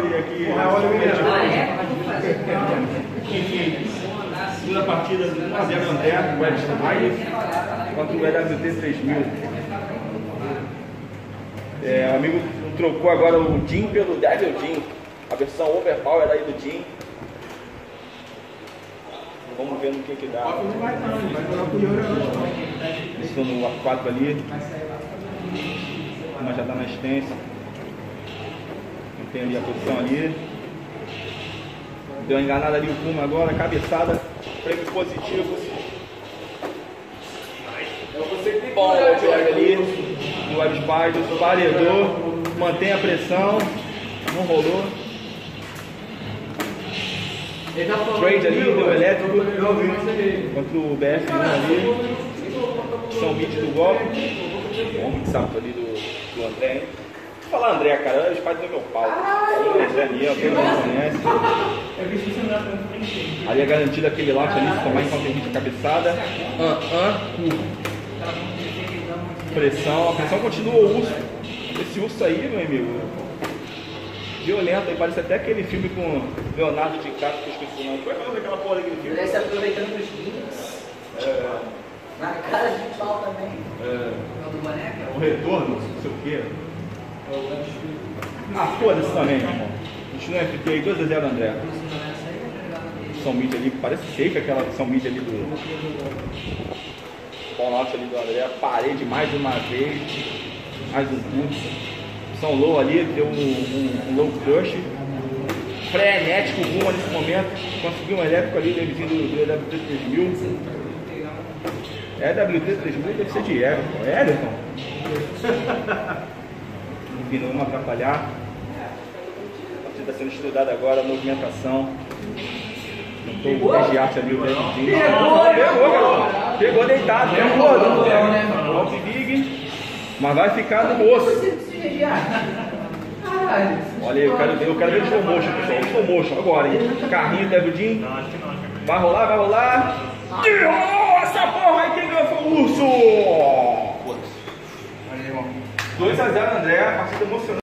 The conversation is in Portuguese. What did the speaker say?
e aqui. Enfim, segunda partida 1x0 André, o Edson Maia contra o EWT 3000. O amigo trocou agora o Jim pelo Devil Jim, a versão overpower aí do Jim. Vamos ver no que dá. Não vai jogar com o Yuri não. Estou no A4 ali. Mas já está na extensa. Tem ali a posição ali. Deu uma enganada ali o Kuma agora, cabeçada, prêmio positivo. Bom, ali do Web Spider, paredou, mantém a pressão, não rolou. Trade ali, deu elétrico contra o BF1 ali. São Mid do golpe. Bom mixado ali do André, hein? Vou falar André, cara, o Spider do meu pau. André Niel, quem não conhece. Ali é garantido aquele launch ali, se tomar enquanto tem gente cabeçada. Pressão, a pressão continua o urso. Esse urso aí, meu amigo, violento aí, parece até aquele filme com Leonardo DiCaprio, que eu esqueci o nome. Qual é o nome daquela porra daquele filme? Ele se aproveitando dos links. Na cara de pau também. Do boneco? O retorno, não sei o quê. Foda-se também, meu irmão. Continua FT aí, 2x0 André. São Mid ali, parece safe aquela São Mid ali do. Bom launch ali do André, parede mais uma vez. Mais um pulso. São low ali, deu um low crush. Frenético o Guma nesse momento. Conseguiu um elétrico ali, deve vir do EWT 3000. EWT 3000 deve ser de Everton. É Everton? Enfim, não vamos atrapalhar. A partida está sendo estudada agora, a movimentação. Tentou o arte ali, o Davidinho. Pegou, garoto. Pegou deitado, pegou. Golpe big. Mas vai ficar no moço. Olha aí, eu quero ver o slow motion, pessoal. O slow motion agora, hein? Carrinho, Davidinho. Vai rolar, vai rolar. Essa porra aí, quem ganhou foi o urso! 2x0 André, partida emocionante.